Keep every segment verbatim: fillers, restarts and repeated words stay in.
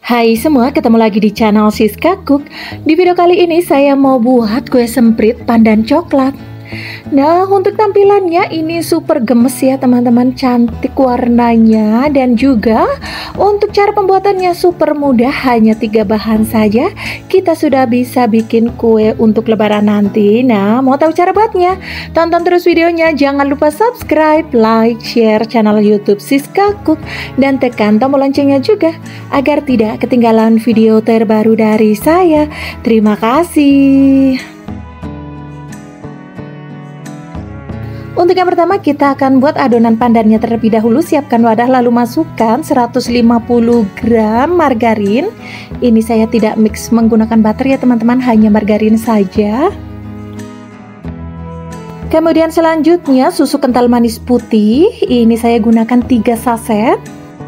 Hai semua, ketemu lagi di channel Siska Cook. Di video kali ini saya mau buat kue semprit pandan coklat. Nah, untuk tampilannya ini super gemes ya teman-teman, cantik warnanya. Dan juga untuk cara pembuatannya super mudah, hanya tiga bahan saja kita sudah bisa bikin kue untuk lebaran nanti. Nah, mau tahu cara buatnya? Tonton terus videonya, jangan lupa subscribe, like, share channel YouTube Siska Cook, dan tekan tombol loncengnya juga agar tidak ketinggalan video terbaru dari saya. Terima kasih. Untuk yang pertama kita akan buat adonan pandannya terlebih dahulu. Siapkan wadah lalu masukkan seratus lima puluh gram margarin. Ini saya tidak mix menggunakan butter ya teman-teman, hanya margarin saja. Kemudian selanjutnya susu kental manis putih. Ini saya gunakan tiga saset.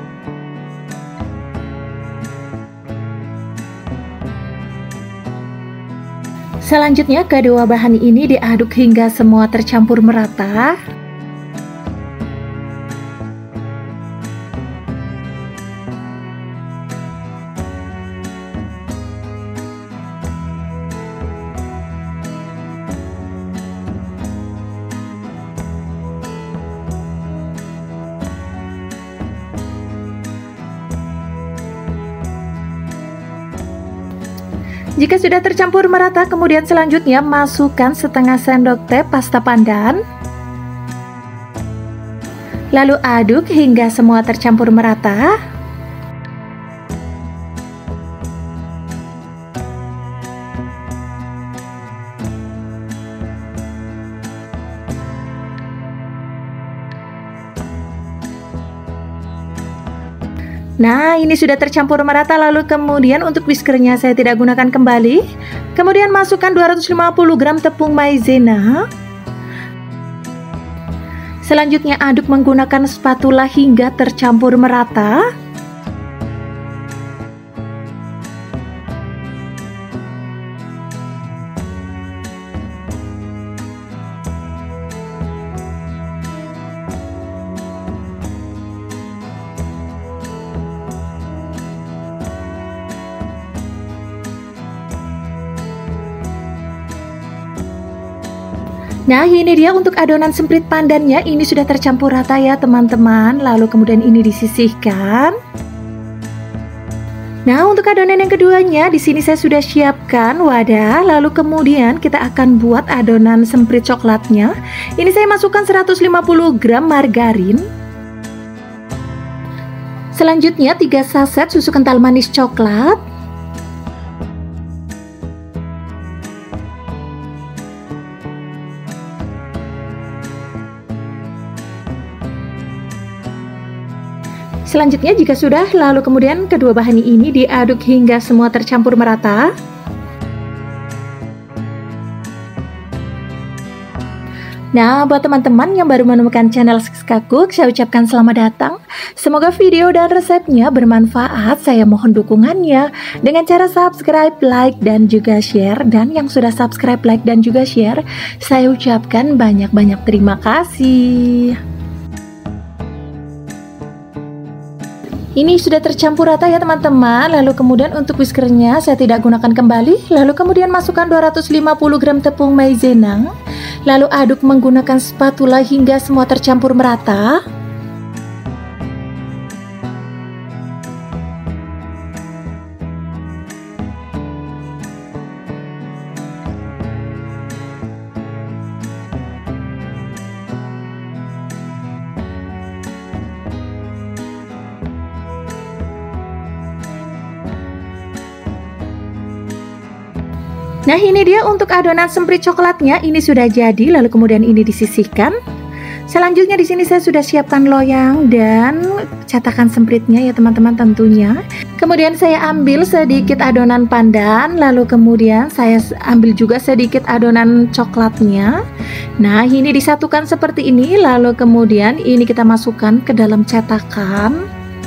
Selanjutnya kedua bahan ini diaduk hingga semua tercampur merata. Jika sudah tercampur merata, kemudian selanjutnya masukkan setengah sendok teh pasta pandan. Lalu aduk hingga semua tercampur merata. Nah, ini sudah tercampur merata. Lalu kemudian untuk whiskernya saya tidak gunakan kembali. Kemudian masukkan dua ratus lima puluh gram tepung maizena. Selanjutnya aduk menggunakan spatula hingga tercampur merata. Nah, ini dia untuk adonan semprit pandannya. Ini sudah tercampur rata ya teman-teman. Lalu kemudian ini disisihkan. Nah, untuk adonan yang keduanya, di sini saya sudah siapkan wadah. Lalu kemudian kita akan buat adonan semprit coklatnya. Ini saya masukkan seratus lima puluh gram margarin. Selanjutnya tiga saset susu kental manis coklat. Selanjutnya jika sudah, lalu kemudian kedua bahan ini diaduk hingga semua tercampur merata. Nah, buat teman-teman yang baru menemukan channel Siska Cook, saya ucapkan selamat datang. Semoga video dan resepnya bermanfaat. Saya mohon dukungannya dengan cara subscribe, like, dan juga share. Dan yang sudah subscribe, like, dan juga share, saya ucapkan banyak-banyak terima kasih. Ini sudah tercampur rata ya teman-teman. Lalu kemudian untuk whiskernya saya tidak gunakan kembali. Lalu kemudian masukkan dua ratus lima puluh gram tepung maizena. Lalu aduk menggunakan spatula hingga semua tercampur merata. Nah, ini dia untuk adonan semprit coklatnya. Ini sudah jadi. Lalu kemudian ini disisihkan. Selanjutnya di sini saya sudah siapkan loyang dan cetakan sempritnya ya teman-teman tentunya. Kemudian saya ambil sedikit adonan pandan. Lalu kemudian saya ambil juga sedikit adonan coklatnya. Nah, ini disatukan seperti ini. Lalu kemudian ini kita masukkan ke dalam cetakan.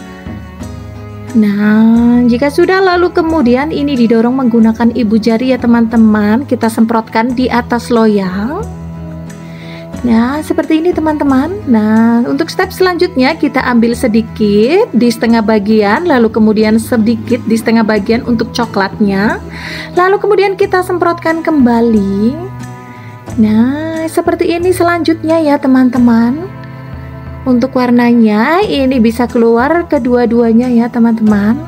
Nah, jika sudah, lalu kemudian ini didorong menggunakan ibu jari ya teman-teman. Kita semprotkan di atas loyang. Nah, seperti ini teman-teman. Nah, untuk step selanjutnya kita ambil sedikit di setengah bagian, lalu kemudian sedikit di setengah bagian untuk coklatnya. Lalu kemudian kita semprotkan kembali. Nah, seperti ini selanjutnya ya teman-teman. Untuk warnanya ini bisa keluar kedua-duanya ya teman-teman.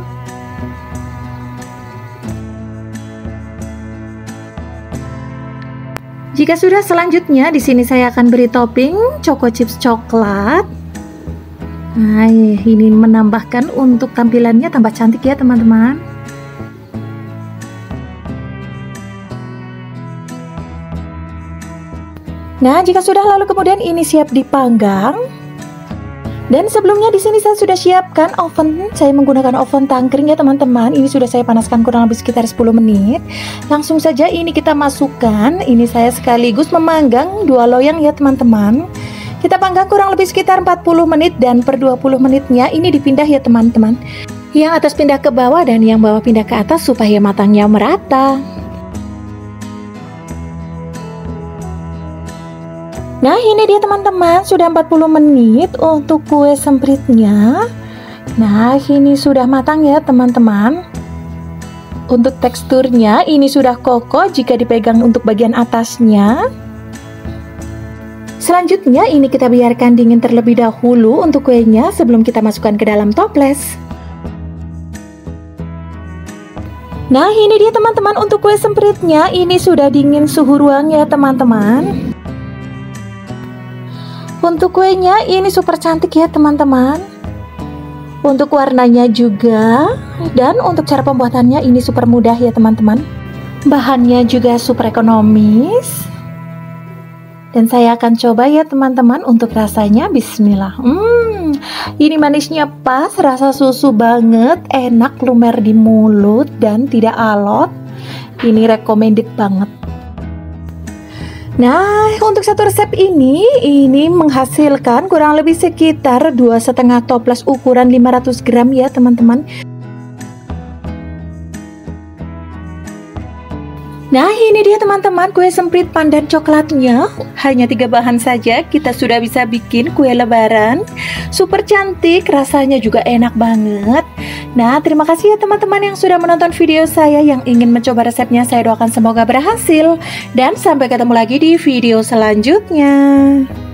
Jika sudah, selanjutnya di sini saya akan beri topping choco chips coklat. Nah, ini menambahkan untuk tampilannya tambah cantik ya teman-teman. Nah, jika sudah, lalu kemudian ini siap dipanggang. Dan sebelumnya di sini saya sudah siapkan oven. Saya menggunakan oven tangkring ya teman-teman. Ini sudah saya panaskan kurang lebih sekitar sepuluh menit. Langsung saja ini kita masukkan. Ini saya sekaligus memanggang dua loyang ya teman-teman. Kita panggang kurang lebih sekitar empat puluh menit, dan per dua puluh menitnya ini dipindah ya teman-teman. Yang atas pindah ke bawah dan yang bawah pindah ke atas supaya matangnya merata. Nah, ini dia teman-teman, sudah empat puluh menit untuk kue sempritnya. Nah, ini sudah matang ya teman-teman. Untuk teksturnya ini sudah kokoh jika dipegang untuk bagian atasnya. Selanjutnya ini kita biarkan dingin terlebih dahulu untuk kuenya sebelum kita masukkan ke dalam toples. Nah, ini dia teman-teman, untuk kue sempritnya ini sudah dingin suhu ruang ya teman-teman. Untuk kuenya ini super cantik ya teman-teman. Untuk warnanya juga, dan untuk cara pembuatannya ini super mudah ya teman-teman. Bahannya juga super ekonomis. Dan saya akan coba ya teman-teman untuk rasanya. Bismillah. Hmm, ini manisnya pas, rasa susu banget, enak, lumer di mulut dan tidak alot. Ini recommended banget. Nah, untuk satu resep ini, ini menghasilkan kurang lebih sekitar dua setengah toples ukuran lima ratus gram ya teman-teman. Nah, ini dia teman-teman, kue semprit pandan coklatnya. Hanya tiga bahan saja kita sudah bisa bikin kue lebaran. Super cantik, rasanya juga enak banget. Nah, terima kasih ya teman-teman yang sudah menonton video saya. Yang ingin mencoba resepnya, saya doakan semoga berhasil. Dan sampai ketemu lagi di video selanjutnya.